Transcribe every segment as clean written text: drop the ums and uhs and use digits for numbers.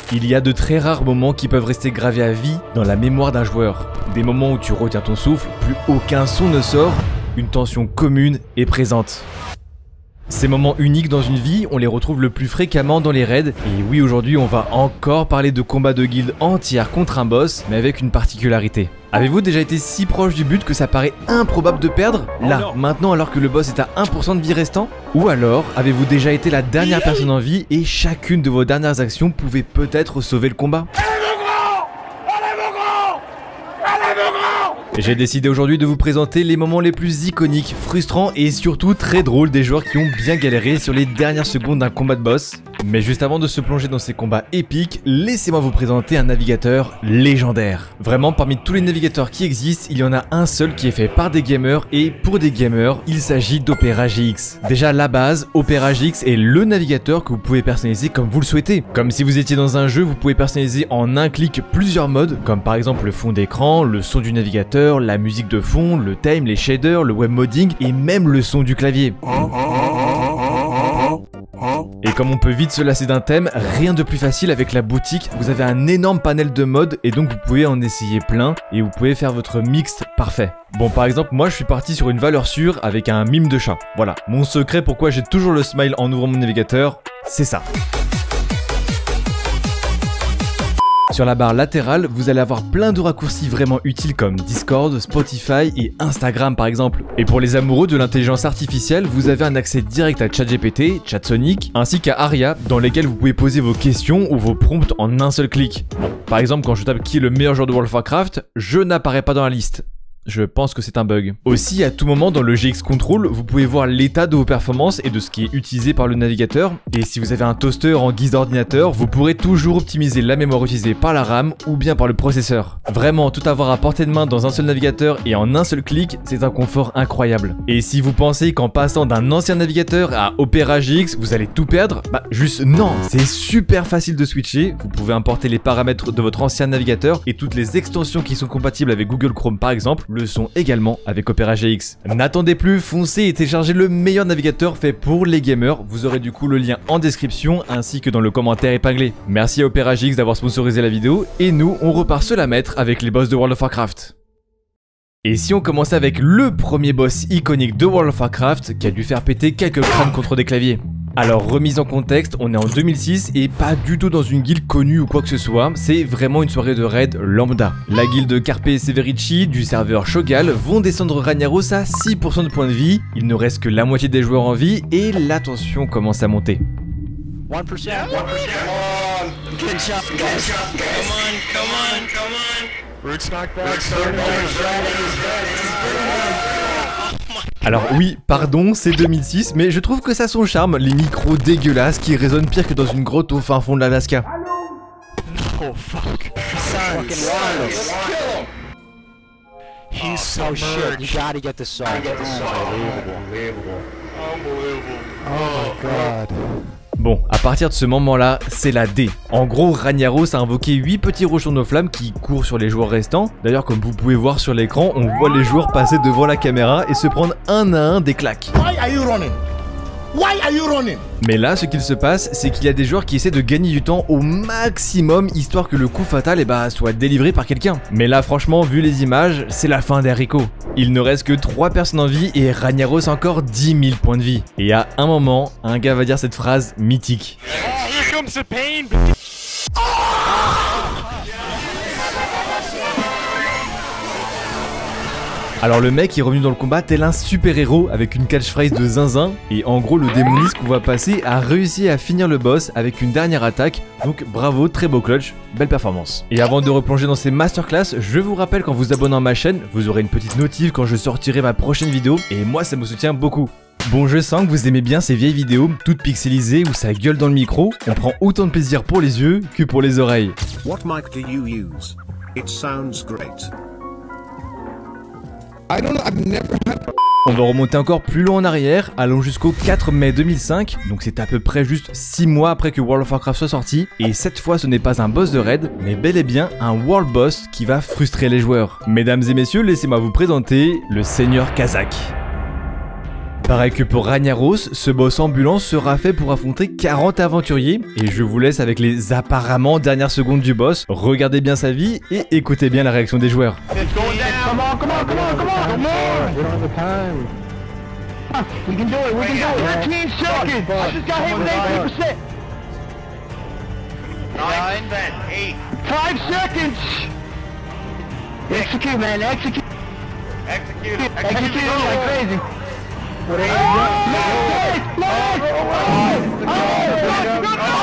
Il y a de très rares moments qui peuvent rester gravés à vie dans la mémoire d'un joueur. Des moments où tu retiens ton souffle, plus aucun son ne sort, une tension commune est présente. Ces moments uniques dans une vie, on les retrouve le plus fréquemment dans les raids, et oui, aujourd'hui on va encore parler de combats de guilde entières contre un boss, mais avec une particularité. Avez-vous déjà été si proche du but que ça paraît improbable de perdre, là, maintenant alors que le boss est à 1% de vie restant? Ou alors, avez-vous déjà été la dernière personne en vie et chacune de vos dernières actions pouvait peut-être sauver le combat? J'ai décidé aujourd'hui de vous présenter les moments les plus iconiques, frustrants et surtout très drôles des joueurs qui ont bien galéré sur les dernières secondes d'un combat de boss. Mais juste avant de se plonger dans ces combats épiques, laissez-moi vous présenter un navigateur légendaire. Vraiment, parmi tous les navigateurs qui existent, il y en a un seul qui est fait par des gamers et pour des gamers, il s'agit d'Opera GX. Déjà, la base, Opera GX est le navigateur que vous pouvez personnaliser comme vous le souhaitez. Comme si vous étiez dans un jeu, vous pouvez personnaliser en un clic plusieurs modes, comme par exemple le fond d'écran, le son du navigateur, la musique de fond, le time, les shaders, le web modding et même le son du clavier. Et comme on peut vite se lasser d'un thème, rien de plus facile avec la boutique, vous avez un énorme panel de modes et donc vous pouvez en essayer plein et vous pouvez faire votre mixte parfait. Bon, par exemple, moi je suis parti sur une valeur sûre avec un mime de chat. Voilà, mon secret pourquoi j'ai toujours le smile en ouvrant mon navigateur, c'est ça. Sur la barre latérale, vous allez avoir plein de raccourcis vraiment utiles comme Discord, Spotify et Instagram par exemple. Et pour les amoureux de l'intelligence artificielle, vous avez un accès direct à ChatGPT, ChatSonic, ainsi qu'à Aria, dans lesquels vous pouvez poser vos questions ou vos prompts en un seul clic. Bon, par exemple, quand je tape qui est le meilleur joueur de World of Warcraft, je n'apparais pas dans la liste. Je pense que c'est un bug. Aussi, à tout moment dans le GX Control, vous pouvez voir l'état de vos performances et de ce qui est utilisé par le navigateur. Et si vous avez un toaster en guise d'ordinateur, vous pourrez toujours optimiser la mémoire utilisée par la RAM ou bien par le processeur. Vraiment, tout avoir à portée de main dans un seul navigateur et en un seul clic, c'est un confort incroyable. Et si vous pensez qu'en passant d'un ancien navigateur à Opera GX, vous allez tout perdre, bah juste non, c'est super facile de switcher. Vous pouvez importer les paramètres de votre ancien navigateur et toutes les extensions qui sont compatibles avec Google Chrome par exemple, le sont également avec Opera GX. N'attendez plus, foncez et téléchargez le meilleur navigateur fait pour les gamers. Vous aurez du coup le lien en description ainsi que dans le commentaire épinglé. Merci à Opera GX d'avoir sponsorisé la vidéo et nous on repart se la mettre avec les boss de World of Warcraft. Et si on commençait avec le premier boss iconique de World of Warcraft qui a dû faire péter quelques crânes contre des claviers. Alors remise en contexte, on est en 2006 et pas du tout dans une guilde connue ou quoi que ce soit, c'est vraiment une soirée de raid lambda. La guilde Carpe et Severici du serveur Shogal vont descendre Ragnaros à 6% de points de vie, il ne reste que la moitié des joueurs en vie et la tension commence à monter. 1%, 1%, good shot, guys. Come on. Roots knocked back. Alors oui, pardon, c'est 2006, mais je trouve que ça a son charme, les micros dégueulasses qui résonnent pire que dans une grotte au fin fond de l'Alaska. Oh fuck. He's so shit. You gotta get the song. Unbelievable. Oh my god. Bon, à partir de ce moment-là, c'est la D. En gros, Ragnaros a invoqué 8 petits rochons de flammes qui courent sur les joueurs restants. D'ailleurs, comme vous pouvez voir sur l'écran, on voit les joueurs passer devant la caméra et se prendre un à un des claques. Why are you running? Why are you running? Mais là, ce qu'il se passe, c'est qu'il y a des joueurs qui essaient de gagner du temps au maximum, histoire que le coup fatal soit délivré par quelqu'un. Mais là, franchement, vu les images, c'est la fin d'Enrico. Il ne reste que 3 personnes en vie et Ragnaros a encore 10 000 points de vie. Et à un moment, un gars va dire cette phrase mythique. Here comes the pain. Alors le mec est revenu dans le combat tel un super héros avec une catchphrase de zinzin et en gros le démoniste qu'on va passer a réussi à finir le boss avec une dernière attaque, donc bravo, très beau clutch, belle performance. Et avant de replonger dans ces masterclass, je vous rappelle qu'en vous abonnant à ma chaîne, vous aurez une petite notif quand je sortirai ma prochaine vidéo et moi ça me soutient beaucoup. Bon, je sens que vous aimez bien ces vieilles vidéos, toutes pixelisées où ça gueule dans le micro, on prend autant de plaisir pour les yeux que pour les oreilles. What mic do you use? It sounds great. I don't know, I've never had... On va remonter encore plus loin en arrière, allons jusqu'au 4 mai 2005, donc c'est à peu près juste 6 mois après que World of Warcraft soit sorti, et cette fois ce n'est pas un boss de raid, mais bel et bien un world boss qui va frustrer les joueurs. Mesdames et messieurs, laissez-moi vous présenter le Seigneur Kazakh. Pareil que pour Ragnaros, ce boss ambulant sera fait pour affronter 40 aventuriers, et je vous laisse avec les apparemment dernières secondes du boss. Regardez bien sa vie et écoutez bien la réaction des joueurs. We can do it, we can do it. 13 seconds. I just got hit with 18%. 9, 8. 5 seconds. Execute, man, execute. Execute like crazy. What are you doing?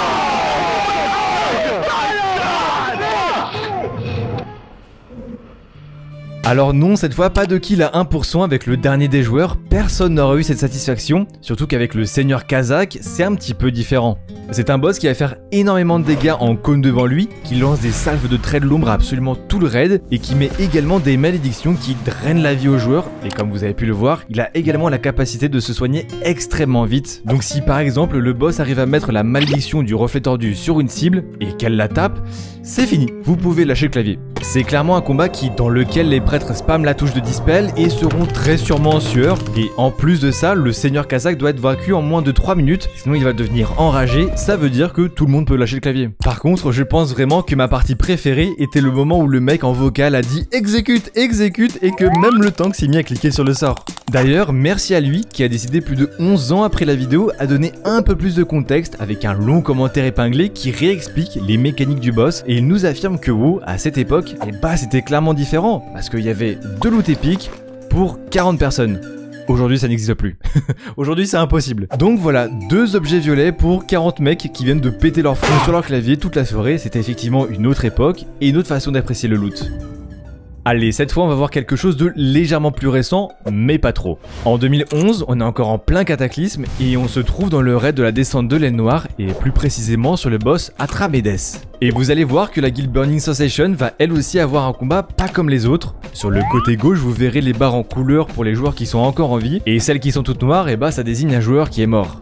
Alors non, cette fois pas de kill à 1% avec le dernier des joueurs, personne n'aura eu cette satisfaction, surtout qu'avec le seigneur Kazakh, c'est un petit peu différent. C'est un boss qui va faire énormément de dégâts en cône devant lui, qui lance des salves de traits de l'ombre à absolument tout le raid, et qui met également des malédictions qui drainent la vie aux joueurs, et comme vous avez pu le voir, il a également la capacité de se soigner extrêmement vite. Donc si par exemple le boss arrive à mettre la malédiction du reflet tordu sur une cible, et qu'elle la tape, c'est fini, vous pouvez lâcher le clavier. C'est clairement un combat dans lequel les prêtres spamment la touche de dispel et seront très sûrement en sueur, et en plus de ça, le seigneur Kazakh doit être vaincu en moins de 3 minutes, sinon il va devenir enragé, ça veut dire que tout le monde peut lâcher le clavier. Par contre, je pense vraiment que ma partie préférée était le moment où le mec en vocal a dit exécute, exécute, et que même le tank s'est mis à cliquer sur le sort. D'ailleurs, merci à lui qui a décidé plus de 11 ans après la vidéo à donner un peu plus de contexte avec un long commentaire épinglé qui réexplique les mécaniques du boss, et il nous affirme que WoW, à cette époque, c'était clairement différent, parce qu'il y avait 2 loots épiques pour 40 personnes. Aujourd'hui ça n'existe plus. Aujourd'hui c'est impossible. Donc voilà, 2 objets violets pour 40 mecs qui viennent de péter leur front sur leur clavier toute la soirée. C'était effectivement une autre époque et une autre façon d'apprécier le loot. Allez, cette fois on va voir quelque chose de légèrement plus récent, mais pas trop. En 2011, on est encore en plein cataclysme et on se trouve dans le raid de la descente de l'aile noire, et plus précisément sur le boss Atramedes. Et vous allez voir que la guilde Burning Sensation va elle aussi avoir un combat pas comme les autres. Sur le côté gauche, vous verrez les barres en couleur pour les joueurs qui sont encore en vie, et celles qui sont toutes noires, et bah ça désigne un joueur qui est mort.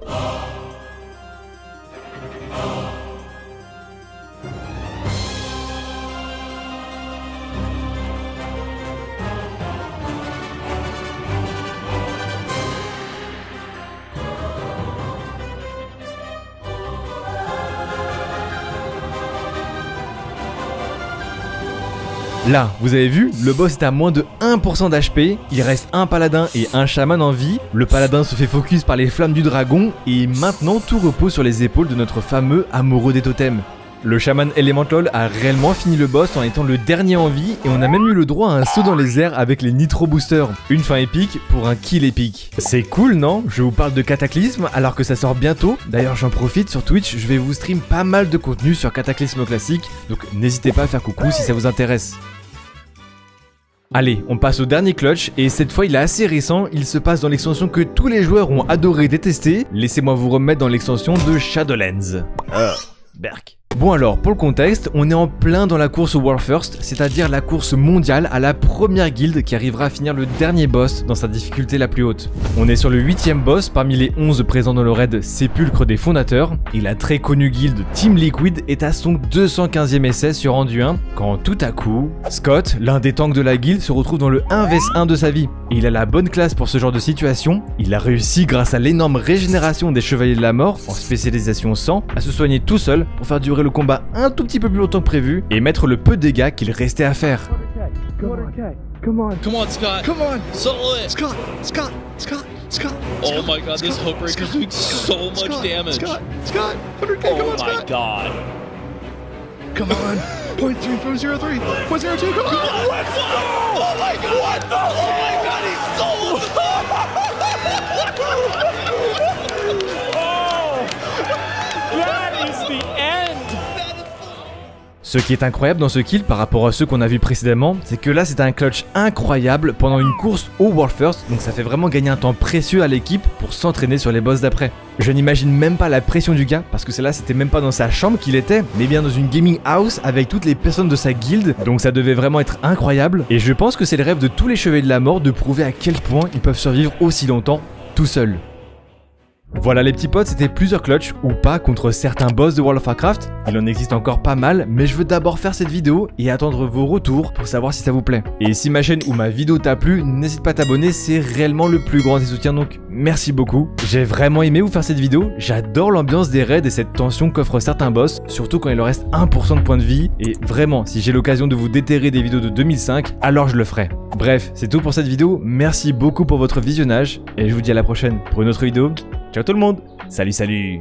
Là, vous avez vu, le boss est à moins de 1% d'HP, il reste un paladin et un chaman en vie, le paladin se fait focus par les flammes du dragon, et maintenant tout repose sur les épaules de notre fameux amoureux des totems. Le chaman Elemental a réellement fini le boss en étant le dernier en vie, et on a même eu le droit à un saut dans les airs avec les Nitro Boosters. Une fin épique pour un kill épique. C'est cool, non? Je vous parle de Cataclysme alors que ça sort bientôt. D'ailleurs j'en profite, sur Twitch je vais vous stream pas mal de contenu sur Cataclysme classique, donc n'hésitez pas à faire coucou si ça vous intéresse. Allez, on passe au dernier clutch, et cette fois il est assez récent, il se passe dans l'extension que tous les joueurs ont adoré détester. Laissez-moi vous remettre dans l'extension de Shadowlands. Berk. Bon alors, pour le contexte, on est en plein dans la course au World First, c'est-à-dire la course mondiale à la première guilde qui arrivera à finir le dernier boss dans sa difficulté la plus haute. On est sur le 8ème boss parmi les 11 présents dans le raid Sépulcre des Fondateurs, et la très connue guilde Team Liquid est à son 215e essai sur Anduin, quand tout à coup, Scott, l'un des tanks de la guilde, se retrouve dans le 1vs1 de sa vie. Et il a la bonne classe pour ce genre de situation, il a réussi grâce à l'énorme régénération des Chevaliers de la Mort, en spécialisation sang, à se soigner tout seul pour faire durer le combat un tout petit peu plus longtemps que prévu et mettre le peu de dégâts qu'il restait à faire. Come on, Scott. Come on. Solo it. Scott. Oh my god, this Hookbreaker is doing so much damage. Scott, 100K, come on, Oh my god. Come on. 0.3, 0.03, 0.02, come on. Oh my god. What the? Oh my god, he's solo. That is the end. Ce qui est incroyable dans ce kill par rapport à ceux qu'on a vu précédemment, c'est que là c'est un clutch incroyable pendant une course au World First, donc ça fait vraiment gagner un temps précieux à l'équipe pour s'entraîner sur les boss d'après. Je n'imagine même pas la pression du gars, parce que celle-là c'était même pas dans sa chambre qu'il était, mais bien dans une gaming house avec toutes les personnes de sa guilde, donc ça devait vraiment être incroyable, et je pense que c'est le rêve de tous les Chevaliers de la Mort de prouver à quel point ils peuvent survivre aussi longtemps tout seuls. Voilà les petits potes, c'était plusieurs clutches ou pas contre certains boss de World of Warcraft. Il en existe encore pas mal, mais je veux d'abord faire cette vidéo et attendre vos retours pour savoir si ça vous plaît. Et si ma chaîne ou ma vidéo t'a plu, n'hésite pas à t'abonner, c'est réellement le plus grand des soutiens, donc merci beaucoup. J'ai vraiment aimé vous faire cette vidéo, j'adore l'ambiance des raids et cette tension qu'offrent certains boss, surtout quand il leur reste 1% de points de vie, et vraiment, si j'ai l'occasion de vous déterrer des vidéos de 2005, alors je le ferai. Bref, c'est tout pour cette vidéo, merci beaucoup pour votre visionnage, et je vous dis à la prochaine pour une autre vidéo. Ciao tout le monde. Salut, salut.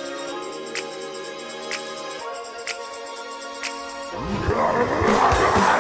Ah!